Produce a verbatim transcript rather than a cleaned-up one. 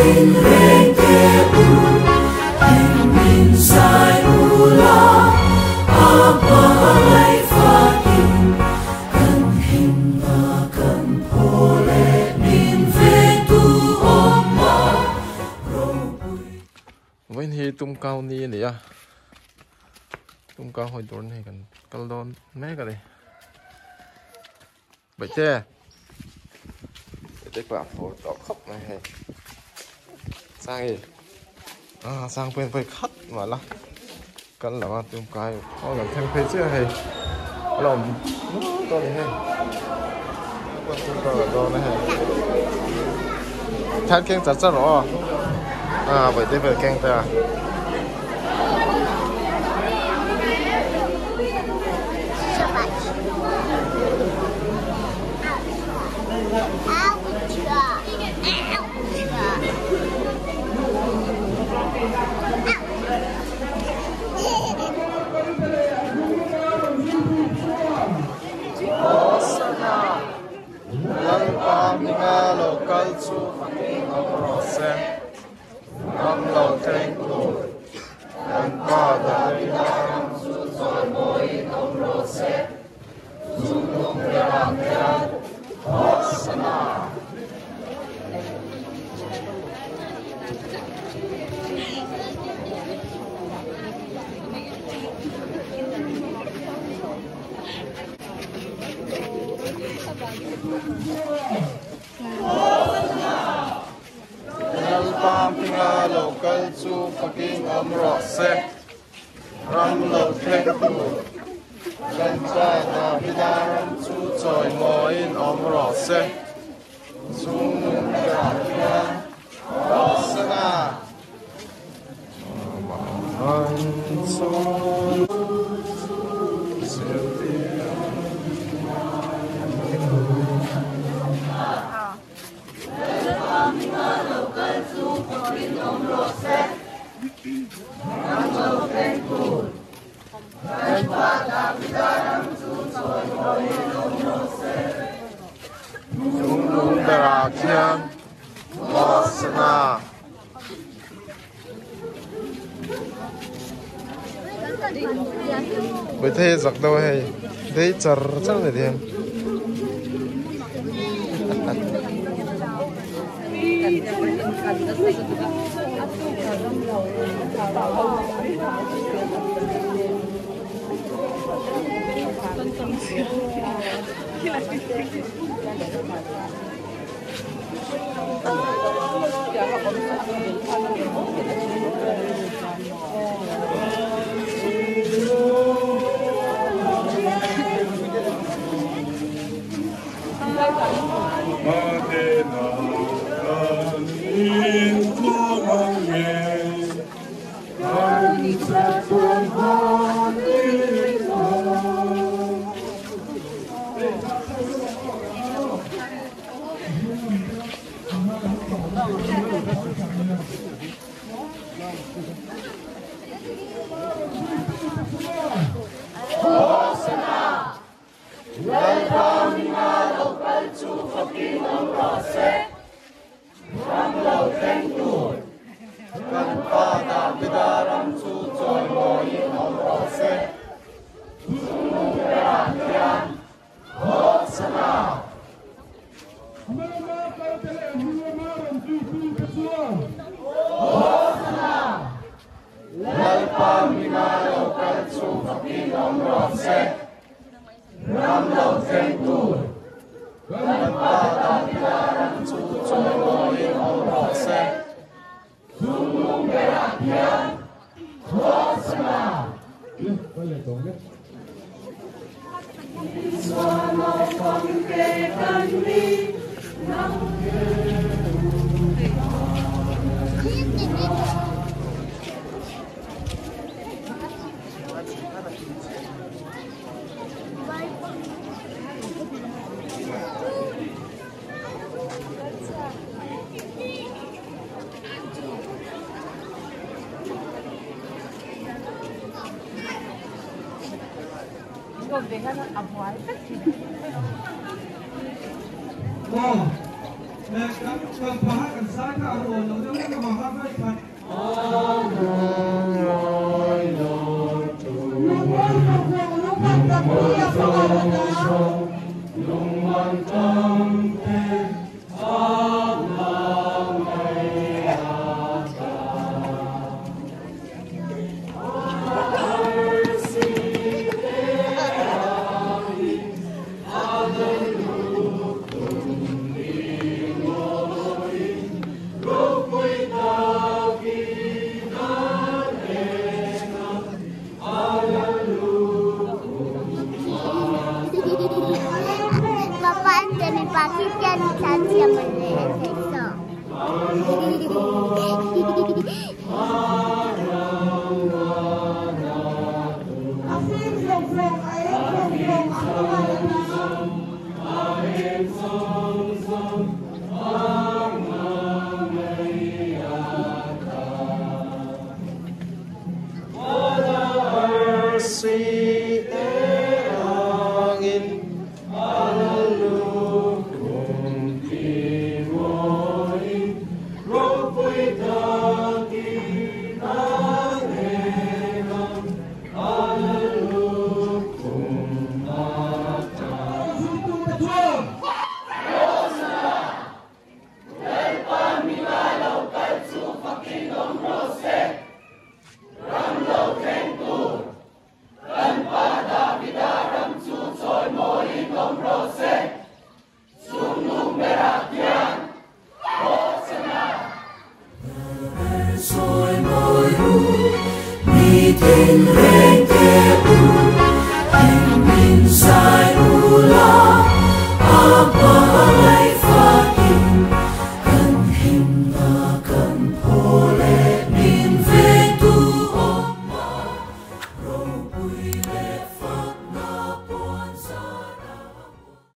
tum cao ni nè à tum cao hồi đốn này cần cao đón mấy cái này vậy chứ để quả phổ đỏ khóc này hay sang gì à sang bên phải khát mà là cần là mà tum cao có cần thêm phê chưa hay lòng to này hay con tum cao là to này hay thắt keng chặt chặt rồi à vậy thì phải keng ta local su fucking amorose am lo tengo and pada dinam su moi amorose sungum berakya asana Pampinga local su fucking amrose ram lo tengu gancha na bidaram su choi moin amrose sung gratia asana an so Berakian Wasana Bởi thế giặc đâu hay đấy char chắc là thế Meeting